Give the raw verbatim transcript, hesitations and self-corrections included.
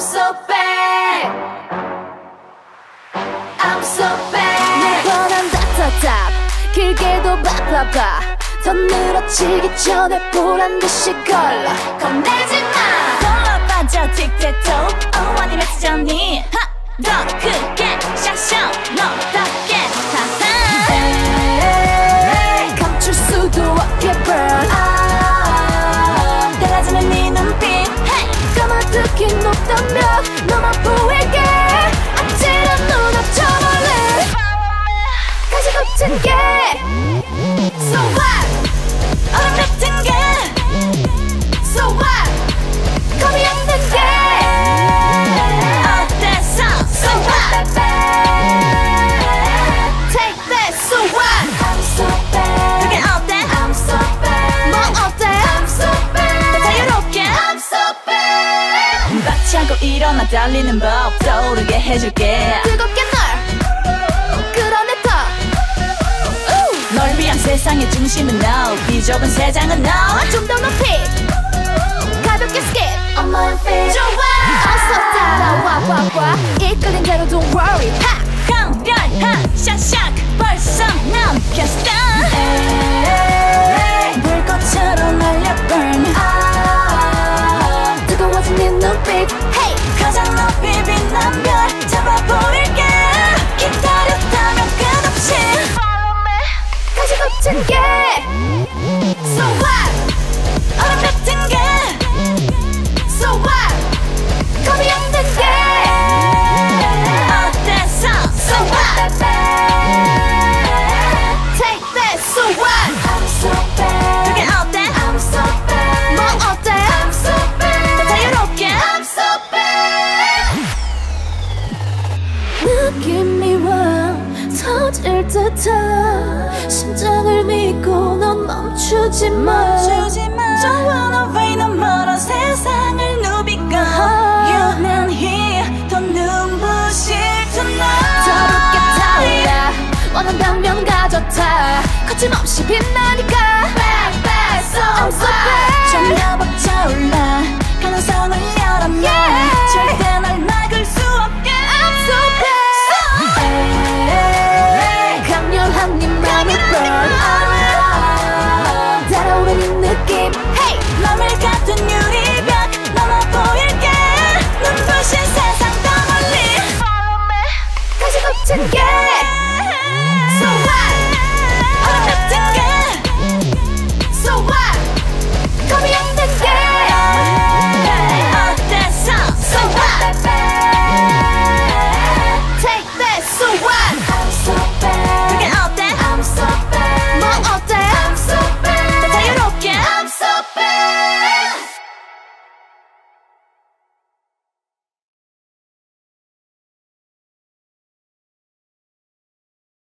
so bad I'm so bad 내 뻔한 답답답 길게도 바빠봐 더 늘어지기 전에 보란듯이 걸러 겁내지마 걸러 빠져 틱택톡 어 아니 메시지니 더 크게 샤샤 너답게 하하 감출 수도 없게 burn 아 달라지는 네 눈빛 hey. 까마득히 높다며 너만 보이게 아찔한 눈앞 저 멀리 가시 덮친 게 So what 얼음 같은 게 So what 겁이 없는 게 어때서 So what Take that So what I'm so bad 그게 어때 I'm so bad 뭐 어때 I'm so bad 자유롭게 I'm so bad 박차고 일어나 달리는 법 떠오르게 해줄게 뜨겁게 널 끌어내 더 널 위한 세상의 중심은 너 비좁은 세상은 너 좀 더 높이 가볍게 skip On my feet 좋아 어서 따라와 와와 이끌린 대로 don't worry 하 강렬한 샤샥 벌써 넘겼어 불꽃처럼 날려 burn 아 뜨거워진 네 눈빛 hey 가장 높이 빛난 별 잡아버릴게 기다렸다면 끝없이 가시 덮친 게 So what 얼음 같은 게 So what 겁이 없는 게 어때서 So what Take that So what I'm so bad 그게 어때 I'm so bad 뭐 어때 I'm so bad 자유롭게 I'm so bad 느낌이 와 터질 듯한 심장을 믿고 넌 멈추지 마 Don't wanna wait 너 멀어 세상을 누비고 유난히 더 눈부실 tonight 더 붉게 타올라 원한다면 가져타 거침없이 빛나니